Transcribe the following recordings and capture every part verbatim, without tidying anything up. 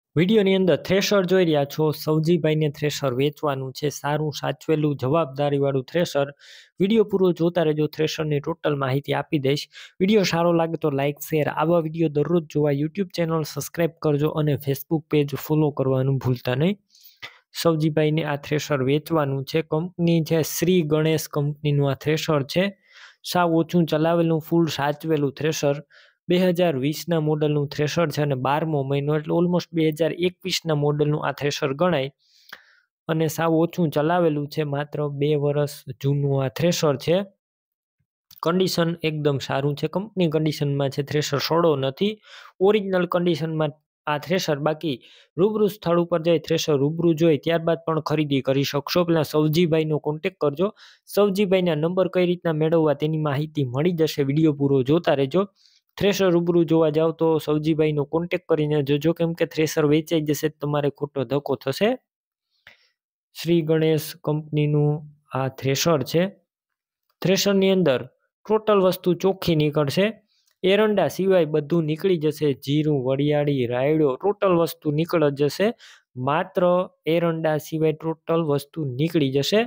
વિડીયોની અંદર થ્રેશર જોઈ રહ્યા છો. સવજીભાઈને થ્રેશર વેચવાનું છે. સારું સાચવેલું જવાબદારીવાળું થ્રેશર. વિડીયો પૂરો જોતા રહેજો. થ્રેશરની ટોટલ માહિતી આપી દઈશ. વિડીયો સારો લાગે તો લાઇક શેર. આવા વિડીયો દરરોજ જોવા યુટ્યુબ ચેનલ સબસ્ક્રાઈબ કરજો અને ફેસબુક પેજ ફોલો કરવાનું ભૂલતા નહીં. સવજીભાઈને આ થ્રેશર વેચવાનું છે. કંપની છે શ્રી ગણેશ કંપનીનું આ થ્રેશર છે. સાવ ઓછું ચલાવેલું ફૂલ સાચવેલું થ્રેશર. બે હજાર વીસના મોડલનું થ્રેશર છે અને બારમો મહિનો એટલે ઓલમોસ્ટ બે હજાર એકવીસના મોડલનું આ થ્રેશર ગણાય અને સાવ ઓછું ચલાવેલું છે. માત્ર બે વર્ષ જૂનું આ થ્રેશર છે. કન્ડિશન એકદમ સારું છે. કંપની કન્ડિશનમાં છે. થ્રેશર સડો નથી. ઓરિજિનલ કન્ડિશનમાં આ થ્રેશર. બાકી રૂબરૂ સ્થળ ઉપર જઈ થ્રેશર રૂબરૂ જોઈ ત્યારબાદ પણ ખરીદી કરી શકશો. પેલા સવજીભાઈનો કોન્ટેક કરજો. સવજીભાઈના નંબર કઈ રીતના મેળવવા તેની માહિતી મળી જશે. વિડીયો પૂરો જોતા રહેજો. થ્રેશર રૂબરૂ જોવા જાવ તો સવજીભાઈનો કોન્ટેક કરીને જોજો, કેમ કે થ્રેશર વેચાઈ જશે તમારે ખોટો ધક્કો થશે. શ્રી ગણેશ કંપનીનું આ થ્રેશર છે. થ્રેશરની અંદર ટોટલ વસ્તુ ચોખ્ખી નીકળશે. એરંડા સિવાય બધું નીકળી જશે. જીરું, વરિયાળી, રાયડો ટોટલ વસ્તુ નીકળ જશે. માત્ર એરંડા સિવાય ટોટલ વસ્તુ નીકળી જશે.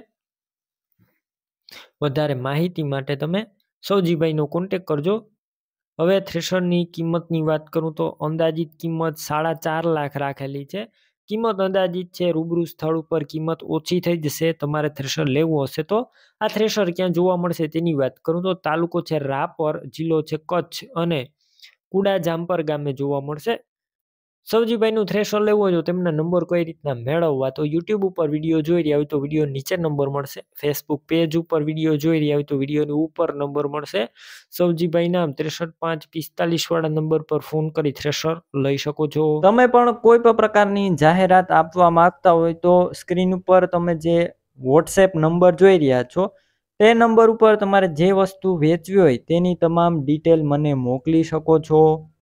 વધારે માહિતી માટે તમે સવજીભાઈનો કોન્ટેક કરજો. હવે થ્રેશરની કિંમતની વાત કરું તો અંદાજિત કિંમત સાડા ચાર લાખ રાખેલી છે. કિંમત અંદાજિત છે. રૂબરૂ સ્થળ ઉપર કિંમત ઓછી થઈ જશે. તમારે થ્રેશર લેવું હશે તો આ થ્રેશર ક્યાં જોવા મળશે તેની વાત કરું તો તાલુકો છે રાપર, જિલ્લો છે કચ્છ અને કુડા જામપર ગામે જોવા મળશે. સવજીભાઈનું થ્રેશર લેવું હોય તો તેમના નંબર કઈ રીતના મેળવવા તો યુટ્યુબ ઉપર વિડીયો જોઈ રહ્યા હોય તો વિડીયો નીચે નંબર મળશે. ફેસબુક પેજ ઉપર વિડીયો જોઈ રહ્યા હોય તો વિડીયોની ઉપર નંબર મળશે. સવજીભાઈ નામ ત્રેસઠ પાંચ પિસ્તાલીસ વાળા નંબર પર ફોન કરી થ્રેશર લઈ શકો છો. તમે પણ કોઈ પણ પ્રકારની જાહેરાત આપવા માંગતા હોય તો સ્ક્રીન ઉપર તમે જે વોટ્સએપ નંબર જોઈ રહ્યા છો તે નંબર ઉપર તમારે જે વસ્તુ વેચવી હોય તેની તમામ ડિટેલ મને મોકલી શકો છો.